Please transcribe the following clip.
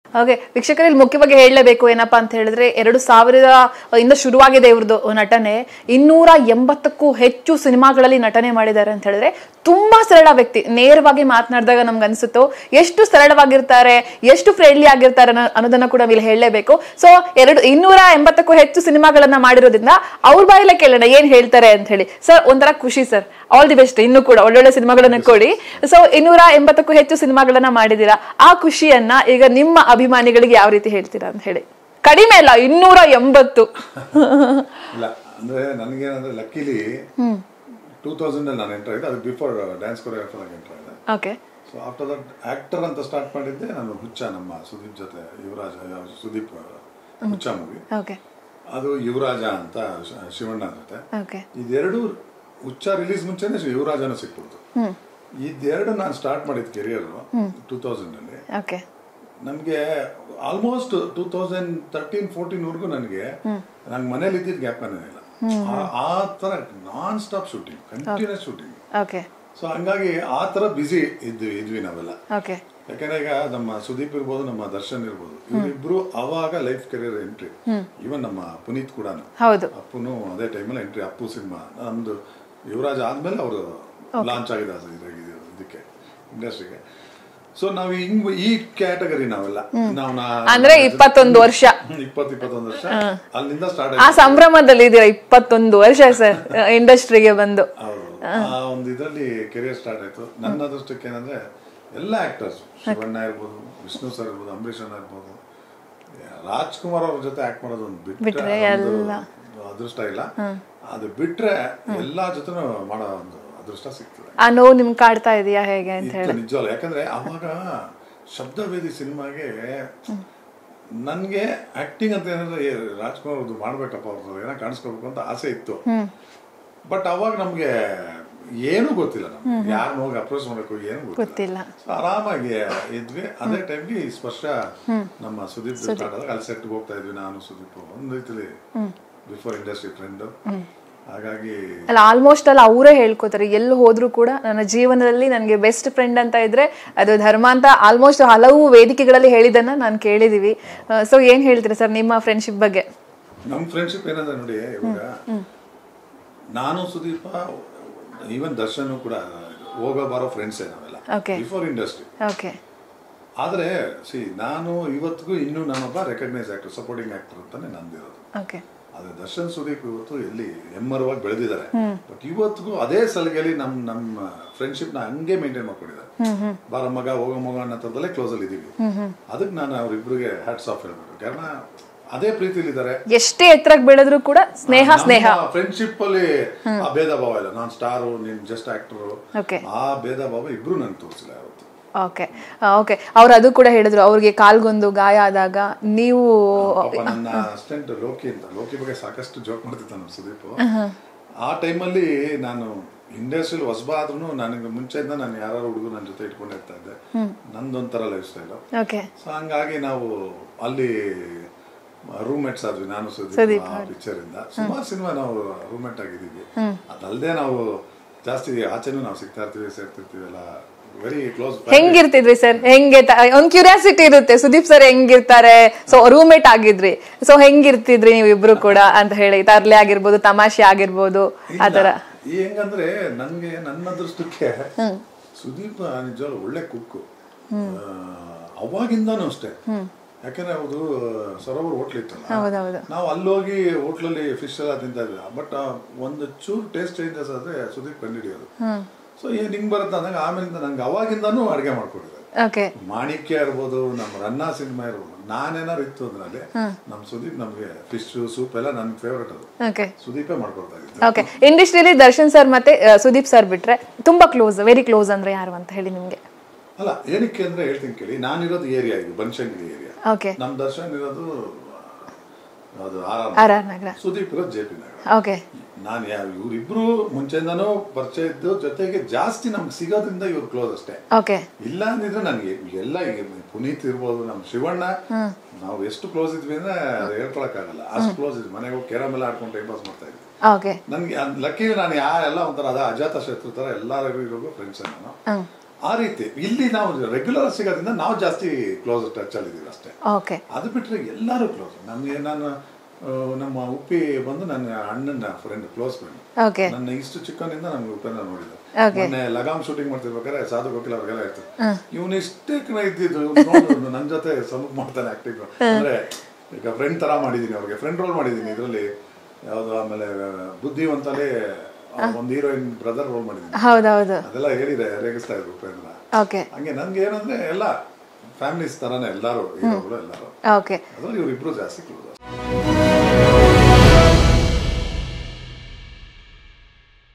ಹಾಗೆ ವೀಕ್ಷಕರಲ್ಲಿ ಮುಖ್ಯವಾಗಿ ಹೇಳಲೇಬೇಕು ಏನಪ್ಪಾ ಅಂತ ಹೇಳಿದ್ರೆ 2000 ಶುರುವಾಗಿದೆ ಇವ್ರದ್ದು ನಟನೆ. 280ಕ್ಕೂ ಹೆಚ್ಚು ಸಿನಿಮಾಗಳಲ್ಲಿ ನಟನೆ ಮಾಡಿದ್ದಾರೆ ಅಂತ ಹೇಳಿದ್ರೆ ತುಂಬಾ ಸರಳ ವ್ಯಕ್ತಿ. ನೇರವಾಗಿ ಮಾತನಾಡಿದಾಗ ನಮ್ಗೆ ಅನ್ಸುತ್ತೋ ಎಷ್ಟು ಸರಳವಾಗಿರ್ತಾರೆ, ಎಷ್ಟು ಫ್ರೆಂಡ್ಲಿ ಆಗಿರ್ತಾರೆ ಅನ್ನೋದನ್ನ ಕೂಡ ಇಲ್ಲಿ ಹೇಳಲೇಬೇಕು. ಸೊ 280ಕ್ಕೂ ಹೆಚ್ಚು ಸಿನಿಮಾಗಳನ್ನ ಮಾಡಿರೋದ್ರಿಂದ ಅವ್ರ ಬಾಯಲ್ಲೇ ಕೇಳೋಣ ಏನ್ ಹೇಳ್ತಾರೆ ಅಂತ ಹೇಳಿ. ಸರ್ ಒಂಥರ ಖುಷಿ ಸರ್, ಆಲ್ ದಿ ಬೆಸ್ಟ್. ಇನ್ನು ಕೂಡ ಒಳ್ಳೊಳ್ಳೆ ಸಿನಿಮಾಗಳನ್ನ ಕೊಡಿ. ಸೊ 280ಕ್ಕೂ ಹೆಚ್ಚು ಸಿನಿಮಾಗಳನ್ನ ಮಾಡಿದೀರಾ, ಆ ಖುಷಿಯನ್ನ ಈಗ ನಿಮ್ಮ ಅಭಿಮಾನಿಗಳಿಗೆ ಯಾವ ರೀತಿ ಹೇಳ್ತೀರಾ ಅಂತ ಹೇಳಿ. ಕಡಿಮೆ ಅಲ್ಲ 280. ಇಲ್ಲ ಅಂದ್ರೆ ನನಗೇನಂದ್ರೆ ಲಕ್ಕಿಲಿ 2000 ನಾನು ಎಂಟರ್ ಆಗಿದೆ. ಅದು ಬಿಫೋರ್ ಡ್ಯಾನ್ಸ್ ಕೊರಿಯೋಗ್ರಾಫರ್ ಆಗಿ ಎಂಟರ್ ಆಗಿದೆ. Okay. So after that actor ಅಂತ ಸ್ಟಾರ್ಟ್ ಮಾಡಿದ್ದೆ ನಾನು ಹುಚ್ಚ, ನಮ್ಮ ಸುದೀಪ್ ಜೊತೆ ಯುವರಾಜ, ಸುದೀಪ್ ಹುಚ್ಚ ಮೂವಿ. ಓಕೆ. ಅದು ಯುವರಾಜ ಅಂತ ಶಿವಣ್ಣ ಜೊತೆ. ಓಕೆ. ಇದೆರಡು ಹುಚ್ಚ ರಿಲೀಸ್ ಮುಂಚೆನೆ ಯುವರಾಜನ ಸಿಕ್ಬಿಡ್ತು. ಇದೆರಡು ನಾನು ಸ್ಟಾರ್ಟ್ ಮಾಡಿದ ಕೆರಿಯರ್ 2000 ಅಲ್ಲಿ. ಓಕೆ. ನಮ್ಗೆ ಆಲ್ಮೋಸ್ಟ್ 2013-14 ವರ್ಗೂ ನನಗೆ ಮನೇಲಿ ಇದ್ದಿದ್ದು ಜ್ಞಾಪಕನೇ ಇಲ್ಲ. ಆ ತರ non stop shooting, continuous shooting. Okay. So ಹಂಗಾಗಿ ಆ ತರ ಬಿಸಿ ಇದ್ವಿ ನಾವೆಲ್ಲ. ಓಕೆ. ಯಾಕಂದ್ರೆ ಈಗ ನಮ್ಮ ಸುದೀಪ್ ಇರ್ಬೋದು, ನಮ್ಮ ದರ್ಶನ್ ಇರ್ಬೋದು, ಇವರಿಬ್ರು ಅವಾಗ ಲೈಫ್ ಕೆರಿಯರ್ ಎಂಟ್ರಿ. ಈವನ್ ನಮ್ಮ ಪುನೀತ್ ಕೂಡ, ಅಪ್ಪುನು ಅದೇ ಟೈಮಲ್ಲಿ ಎಂಟ್ರಿ. ಅಪ್ಪು ಸಿನಿಮಾ ನಮ್ದು ಯುವರಾಜ್ ಆದ್ಮೇಲೆ ಅವರು ಲಾಂಚ್ ಆಗಿದೆ ಇದಕ್ಕೆ, ಇಂಡಸ್ಟ್ರಿಗೆ. ಸೊ ನಾವು ಈ ಕ್ಯಾಟಗರಿ ನಾವೆಲ್ಲ ಅಂದ್ರೆ 21 ವರ್ಷ, 21 ವರ್ಷ ಅಲ್ಲಿಂದ ಸ್ಟಾರ್ಟ್ ಆ ಸಂಭ್ರಮದಲ್ಲಿ ಇದೀರ. 21 ವರ್ಷ ಸರ್ ಇಂಡಸ್ಟ್ರಿಗೆ ಬಂದು. ಒಂದು ಇದರಲ್ಲಿ ಕೆರಿಯರ್ ಸ್ಟಾರ್ಟ್ ಆಯ್ತು. ನನ್ನ ಅದೃಷ್ಟಕ್ಕೆ ಏನಂದ್ರೆ ಎಲ್ಲ ಆಕ್ಟರ್ಸ್, ಶಿವಣ್ಣ ಇರ್ಬೋದು, ವಿಷ್ಣು ಸರ್ ಇರ್ಬೋದು, ಅಂಬರೀಷ್ ಅಣ್ಣ ಇರ್ಬೋದು, ರಾಜ್ಕುಮಾರ್ ಅವ್ರ ಜೊತೆ ಆಕ್ಟ್ ಮಾಡೋದು ಒಂದು ಬಿಟ್ರೆ ಅದೃಷ್ಟ ಇಲ್ಲ. ಅದು ಬಿಟ್ರೆ ಎಲ್ಲಾ ಜೊತೆ ಮಾಡೋ ಒಂದು ಅದೃಷ್ಟ ಸಿಗ್ತದೆ. ಆ ನೋವು ನಿಮ್ಗೆ ಕಾಡ್ತಾ ಇದೆಯಾ ಹೇಗೆ ಅಂತ ಹೇಳಿ? ನಿಜವಲ್ಲ. ಯಾಕಂದ್ರೆ ಅವಾಗ ಶಬ್ದವೇದಿ ಸಿನಿಮಾಗೆ ನನ್ಗೆ ಆಕ್ಟಿಂಗ್ ಅಂತ ಏನಾದ್ರೆ ರಾಜ್ಕುಮಾರ್ ಅವ್ರದ್ದು ಮಾಡ್ಬೇಕಪ್ಪ, ಅವ್ರದ್ದು ಏನೋ ಕಾಣಿಸ್ಕೊಳ್ಬೇಕು ಅಂತ ಆಸೆ ಇತ್ತು. ಬಟ್ ಅವಾಗ ನಮ್ಗೆ ಏನು ಗೊತ್ತಿಲ್ಲ, ನಮ್ಗೆ ಯಾರನ್ನ ಹೋಗಿ ಅಪ್ರೋಚ್ ಮಾಡ್ಬೇಕು ಏನು ಗೊತ್ತಿಲ್ಲ. ಆರಾಮಾಗಿ ಇದ್ವಿ. ಅದೇ ಟೈಮ್ಗೆ ಈ ಸ್ಪರ್ಶ ನಮ್ಮ ಸುದೀಪ್ ಸ್ಟಾರ್ಟ್ ಆದಾಗ ಅಲ್ಲಿ ಸೆಟ್ಗೆ ಹೋಗ್ತಾ ಇದ್ವಿ ನಾನು ಸುದೀಪ್, ಒಂದು ರೀತಿಲಿ ಬಿಫೋರ್ ಇಂಡಸ್ಟ್ರಿ ಫ್ರೆಂಡ್. ಹಾಗಾಗಿ ಅಲ್ಲ ಆಲ್ಮೋಸ್ಟ್ ಅಲ್ಲ ಅವರೇ ಹೇಳ್ಕೋತಾರೆ, ಎಲ್ಲಿ ಹೋದ್ರು ಕೂಡ ನನ್ನ ಜೀವನದಲ್ಲಿ ನನಗೆ ಬೆಸ್ಟ್ ಫ್ರೆಂಡ್ ಅಂತ ಇದ್ರೆ ಅದು ಧರ್ಮ ಅಂತ ಆಲ್ಮೋಸ್ಟ್ ಹಲವು ವೇದಿಕೆಗಳಲ್ಲಿ ಹೇಳಿದ್ದನ್ನ ನಾನು ಕೇಳಿದೀವಿ. ಸೊ ಏನ್ ಹೇಳ್ತೀರಾ ಸರ್ ನಿಮ್ಮ ಫ್ರೆಂಡ್ಶಿಪ್ ಬಗ್ಗೆ? ನಮ್ಮ ಫ್ರೆಂಡ್ಶಿಪ್ ಏನಂದ್ರೆ ನೋಡಿ, ಇವಾಗ ನಾನು ಸುದೀಪ, ಈವನ್ ದರ್ಶನ್ ಕೂಡ ಹೋಗೋ ಬಾರೋ ಫ್ರೆಂಡ್ಸೇ ನಾವೆಲ್ಲ ಬಿಫೋರ್ ಇಂಡಸ್ಟ್ರಿ. ಆದ್ರೆ ನಾನು ಇವತ್ತಿಗೂ ಇನ್ನೂ ನಾನೊಬ್ಬ ರೆಕಗ್ನೈಸ್ ಆಕ್ಟರ್, ಸಪೋರ್ಟಿಂಗ್ ಆಕ್ಟರ್ ಅಂತಾನೆ ನಂದಿರೋದು. ಅದೇ ದರ್ಶನ್ ಸುದೀಪ್ ಇವತ್ತು ಎಲ್ಲಿ ಎಮ್ಮರವಾಗಿ ಬೆಳೆದಿದ್ದಾರೆ. ಬಟ್ ಇವತ್ತಿಗೂ ಅದೇ ಸಲಿಗೆಯಲ್ಲಿ ನಮ್ಮ ಫ್ರೆಂಡ್ಶಿಪ್ ನ ಹಂಗೆ ಮೇಂಟೈನ್ ಮಾಡ್ಕೊಂಡಿದ್ದಾರೆ. ಬಾರ ಮಗ ಹೋಗೋ ಮಗ ಅನ್ನೋ ಥರದಲ್ಲೇ ಕ್ಲೋಸ್ ಅಲ್ಲಿ ಇದೀವಿ. ಅದಕ್ಕೆ ನಾನು ಅವ್ರಿಬ್ರಿಗೆ ಹ್ಯಾಟ್ಸ್ ಆಫ್ ಹೇಳ್ಬೇಕು. ಕಾರಣ ಅದೇ ಪ್ರೀತಿಲಿ ಇದ್ದಾರೆ. ಎಷ್ಟೇ ಎತ್ತರಕ್ಕೆ ಬೆಳೆದ್ರು ಕೂಡ ಸ್ನೇಹ ಫ್ರೆಂಡ್ಶಿಪ್ ಅಲ್ಲಿ ಆ ಭೇದ ಭಾವ ಇಲ್ಲ. ನಾನ್ ಸ್ಟಾರು, ನೀನ್ ಜಸ್ಟ್ ಆಕ್ಟರ್, ಆ ಭೇದ ಭಾವ ಇಬ್ರು ನನ್ಗೆ ತೋರಿಸಿಲ್ಲ ಯಾವತ್ತು. ಓಕೆ. ಅವ್ರು ಅದು ಕೂಡ ಹೇಳಿದ್ರು, ಅವ್ರಿಗೆ ಕಾಲ್ಗೊಂದು ಗಾಯ ಆದಾಗ ನೀವು ನನ್ನ ಅಸಿಸ್ಟೆಂಟ್ ಲೋಕಿ ಬಗ್ಗೆ ಸಾಕಷ್ಟು ಜೋಕ್ ಮಾಡ್ತಿದ್ದ ನಮ್ಮ ಸುದೀಪ್. ಆ ಟೈಮಲ್ಲಿ ನಾನು ಇಂಡಸ್ಟ್ರಿಯಲ್ಲಿ ಹೊಸಬ ಆದ್ರೂ ನನಗೆ ಮುಂಚೆಯಿಂದ ನಾನು ಯಾರು ಹುಡುಗರು ನನ್ನ ಜೊತೆ ಇಟ್ಕೊಂಡು ಇರ್ತಾ ಇದ್ದೆ. ನಂದೊಂಥರ ಲೈಫ್ ಸ್ಟೈಲ್. ಸೊ ಹಂಗಾಗಿ ನಾವು ಅಲ್ಲಿ ರೂಮ್ಮೇಟ್ಸ್ ಆದ್ವಿ, ನಾನು ಸುದೀಪ್. ಆ ಪಿಕ್ಚರ್ ಇಂದ ಸುಮಾರು ಸಿನಿಮಾ ನಾವು ರೂಮ್ಮೇಟ್ ಆಗಿದ್ದೀವಿ. ಅದಲ್ಲದೆ ನಾವು ಜಾಸ್ತಿ ಆಚೆನೂ ನಾವು ಸಿಗ್ತಾ ಇರ್ತೀವಿ, ಸೇರ್ತಿರ್ತೀವಿ ಎಲ್ಲ. Very close. ಹೆಂಗಿರ್ತಿದ್ರಿ ಸರ್? ಹೆಂಗೆ ಒಂದ್ ಕ್ಯೂರಿಯಾಸಿಟಿ ಇರುತ್ತೆ, ಸುದೀಪ್ ಸರ್ ಹೆಂಗಿರ್ತಾರೆ? ಸೊ ರೂಮ್ಮೇಟ್ ಆಗಿದ್ರಿ, ಸೊ ಹೆಂಗಿರ್ತಿದ್ರಿ ನೀವು ಇಬ್ರು ಕೂಡ ಅಂತ ಹೇಳಿ? ತರ್ಲೆ ಆಗಿರ್ಬೋದು, ತಮಾಷೆ ಆಗಿರ್ಬೋದು, ಆತರ. ಹೆಂಗಂದ್ರೆ ನನ್ಗೆ ನನ್ನ ಅದೃಷ್ಟಕ್ಕೆ ಸುದೀಪ್ ನಿಜವಾಗ್ಲೂ ಒಳ್ಳೆ ಕುಕ್ಕು ಅವಾಗಿಂದಾನು ಅಷ್ಟೇ. ಯಾಕಂದ್ರೆ ಅವ್ರು ಸರೋವರ್ ಹೋಟ್ಲ್ ಇತ್ತಲ್ಲ, ನಾವು ಅಲ್ಲೋಗಿ ಹೋಟ್ಲಲ್ಲಿ ಫಿಶ್ ಎಲ್ಲ ತಿಂತಾ ಇದ್ವಿ. ಬಟ್ ಒಂದು ಚೂರು ಟೇಸ್ಟ್ ಚೇಂಜಸ್ ಆದ್ರೆ ಸುದೀಪ್ ಕಂಡುಹಿಡಿಯೋದು. ಸೊ ಏನ್ ಹಿಂಗ್ ಬರುತ್ತೆ ಅಂದಾಗ ಆಮೇಲಿಂದ ನಂಗೆ ಅವಾಗಿಂದಾನು ಅಡಿಗೆ ಮಾಡ್ಕೊಟ್ಟಿದ್ದಾರೆ. ಮಾಣಿಕ್ಯ ಇರ್ಬೋದು, ನಮ್ಮ ರನ್ನ ಸಿನಿಮಾ ಇರ್ಬೋದು, ನಾನೇನಾರು ಇತ್ತು ಅಂದ್ರೆ ನಮ್ ಸುದೀಪ್ ನಮ್ಗೆ ಫಿಶ್ ಸೂಪ್ ಎಲ್ಲ ನನ್ ಫೇವ್ರೇಟ್. ಅದು ಸುದೀಪೇ ಮಾಡ್ಕೊಡ್ತಾ ಇದ್ದೆ. ಇಂಡಸ್ಟ್ರಿಯಲ್ಲಿ ದರ್ಶನ್ ಸರ್ ಮತ್ತೆ ಸುದೀಪ್ ಸರ್ ಬಿಟ್ರೆ ತುಂಬಾ ಕ್ಲೋಸ್, ವೆರಿ ಕ್ಲೋಸ್ ಅಂದ್ರೆ ಯಾರು ಅಂತ ಹೇಳಿ ನಿಮ್ಗೆ? ಅಲ್ಲ ಏನಕ್ಕೆ ಅಂದ್ರೆ ಹೇಳ್ತೀನಿ ಕೇಳಿ. ನಾನಿರೋದು ಏರಿಯಾ ಇದು ಬನಶಂಕರಿ ಏರಿಯಾ. ನಮ್ ದರ್ಶನ್ ಇರೋದು ಆರ್ ಆರ್ ನಗರ, ಸುದೀಪ್ ಇರೋದು ಜೆ ಪಿ ನಗರ. ನಾನು ಇವ್ರಿಬ್ರು ಮುಂಚೆಯಿಂದಾನು ಪರಿಚಯ ಇದ್ದು, ಜೊತೆಗೆ ಜಾಸ್ತಿ ನಮ್ಗೆ ಸಿಗೋದ್ರಿಂದ ಇವ್ರು ಕ್ಲೋಸ್ ಅಷ್ಟೇ. ಇಲ್ಲ ಅಂದಿದ್ರೆ ನನಗೆ ಎಲ್ಲ ಈಗ ಪುನೀತ್ ಇರ್ಬೋದು, ನಮ್ ಶಿವಣ್ಣ, ನಾವು ಎಷ್ಟು ಕ್ಲೋಸ್ ಇದ್ವಿ ಅಂದ್ರೆ ಹೇಳ್ಕೊಳಕ್ ಆಗಲ್ಲ, ಅಷ್ಟು ಕ್ಲೋಸ್ ಇದ್ವಿ. ಮನೆಗೆ ಹೋಗಿ ಕೇರಮ್ ಎಲ್ಲ ಆಡ್ಕೊಂಡು ಟೈಮ್ ಪಾಸ್ ಮಾಡ್ತಾ ಇದ್ವಿ. ನನ್ಗೆ ಲಕ್ಕಿ ನಾನು ಯಾರೆಲ್ಲ ಒಂಥರ ಅದ ಅಜಾತ ಶತ್ರು ತರ ಎಲ್ಲರಿಗೂ ಫ್ರೆಂಡ್ಸ್ ನಾನು. ಆ ರೀತಿ ಇಲ್ಲಿ ನಾವು ರೆಗ್ಯುಲರ್ ಸಿಗೋದ್ರಿಂದ ನಾವು ಜಾಸ್ತಿ ಕ್ಲೋಸ್ ಟಚ್ ಅಲ್ಲಿ ಇದೀವಿ ಅಷ್ಟೇ. ಅದು ಬಿಟ್ರೆ ಎಲ್ಲರೂ ಕ್ಲೋಸ್. ನಮ್ಗೆ ನಮ್ಮ ಉಪ್ಪಿ ಬಂದು ನನ್ನ ಅಣ್ಣನ ಫ್ರೆಂಡ್, ಕ್ಲೋಸ್ ಫ್ರೆಂಡ್. ನನ್ನ ಇಷ್ಟು ಚಿಕ್ಕನಿಂದ ನಮ್ಗೆ ಉಪ್ಪನ್ನ ನೋಡಿದ್ರು. ಮೊನ್ನೆ ಲಗಾಮ್ ಶೂಟಿಂಗ್ ಮಾಡ್ತಿರ್ಬೇಕಾದ್ರೆ ಸಾಧು ಗೋಕಿಲ್ ಅವ್ರಿಗೆಲ್ಲ ಇರ್ತದೆ, ಇವನು ಇಷ್ಟೇ ಇದ್ದಿದ್ದು ನನ್ನ ಜೊತೆ ಸಮುಖ ಮಾಡ್ತಾನೆ ಆಕ್ಟಿಂಗ್. ಅಂದ್ರೆ ಈಗ ಫ್ರೆಂಡ್ ತರ ಮಾಡಿದೀನಿ, ಅವ್ರಿಗೆ ಫ್ರೆಂಡ್ ರೋಲ್ ಮಾಡಿದೀನಿ ಇದರಲ್ಲಿ ಯಾವ್ದು. ಆಮೇಲೆ ಬುದ್ಧಿವಂತಲೇ ಒಂದು ಹೀರೋಯಿನ್ ಬ್ರದರ್ ರೋಲ್ ಮಾಡಿದೀನಿ. ಅದೆಲ್ಲ ಹೇಳಿದೆ, ರೇಗಿಸ್ತಾ ಇದ್ರು ಉಪೇಂದ್ರ. ಹಂಗೆ ನನ್ಗೆ ಏನಂದ್ರೆ ಎಲ್ಲ ಫ್ಯಾಮಿಲೀಸ್ ತರಾನೇ ಎಲ್ಲಾರು ಹೀರೋಗಳು ಎಲ್ಲಾರು. ಅದ್ರಲ್ಲಿ ಇವ್ರಿಬ್ರು ಜಾಸ್ತಿ ಕ್ಲೋಸ್.